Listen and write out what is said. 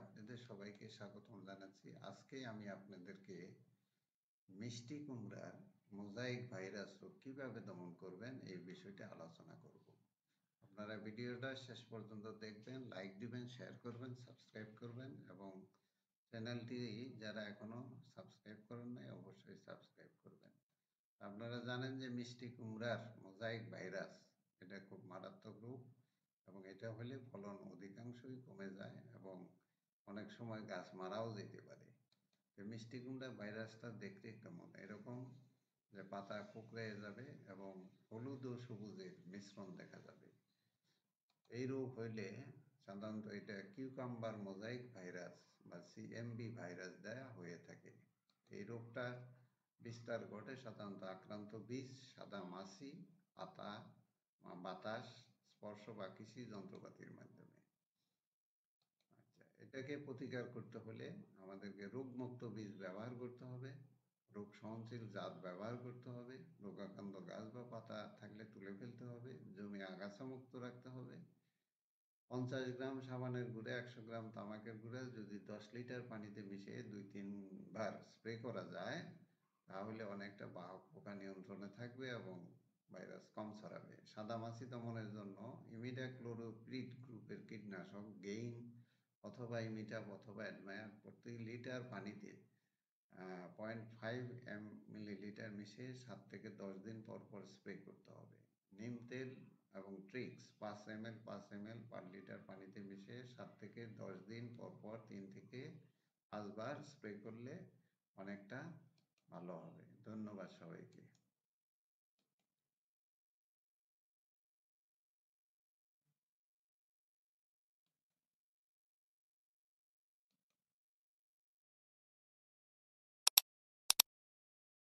আপনাদের সবাইকে স্বাগতম জানাচ্ছি। আজকে আমি আপনাদেরকে মিষ্টি কুমড়ার মোজাইক ভাইরাস রোগ কিভাবে দমন করবেন এই বিষয়টি আলোচনা করব। আপনারা ভিডিওটা শেষ পর্যন্ত দেখবেন, লাইক দিবেন, শেয়ার করবেন, সাবস্ক্রাইব করবেন এবং চ্যানেলটি যারা এখনো সাবস্ক্রাইব করেন নাই অবশ্যই সাবস্ক্রাইব করবেন। আপনারা জানেন যে মিষ্টি কুমড়ার মোজাইক ভাইরাস এটা খুব মারাত্মক রোগ এবং এটা হলে ফলন অধিকাংশই কমে যায় এবং অনেক সময় গাছ মারাও যেতে পারে। মিষ্টি কুমড়া ভাইরাসটা দেখতে কেমন এরকম যে পাতা কুঁকড়ে যাবে এবং হলুদ ও সবুজের মিশ্রণ দেখা যাবে। এই রোগ হইলে সাধারণত এটা কিউকাম্বার মোজাইক ভাইরাস বা সিএমবি ভাইরাস দ্বারা হয়ে থাকে। এই রোগটার বিস্তার ঘটে সাধারণত আক্রান্ত বীজ, সাদা মাছি, পাতা, বাতাস, স্পর্শ বা কৃষি যন্ত্রপাতির মাধ্যমে। আচ্ছা, এটাকে প্রতিকার করতে হলে আমাদেরকে রোগমুক্ত বীজ ব্যবহার করতে হবে, রোগ সহনশীল জাত ব্যবহার করতে হবে, রোগাক্রান্ত গাছ বা পাতা থাকলে তুলে ফেলতে হবে, জমি আগাছা মুক্ত রাখতে হবে। 50 গ্রাম সাবানের গুঁড়া 100 গ্রাম তামাকের গুঁড়া যদি 10 লিটার পানিতে মিশিয়ে 2-3 বার স্প্রে করা যায় তাহলে অনেকটা বাহক পোকা নিয়ন্ত্রণে থাকবে এবং ভাইরাস কম ছড়াবে। সাদামাছি দমনের জন্য ইমিডাক্লোপিরিড গ্রুপের কীটনাশক গেইন অথবা ইমিটাপ অথবা অ্যাডমায়ার প্রতি লিটার পানিতে 0.5 মিলিলিটার মিশিয়ে 7 থেকে 10 দিন পর পর স্প্রে করতে হবে। নিম তেল এবং ট্রিক্স 5 ml পার লিটার পানিতে মিশিয়ে 7 থেকে 10 দিন পর পর 3 থেকে 5 বার স্প্রে করলে অনেকটা ভালো হবে। ধন্যবাদ সবাইকে।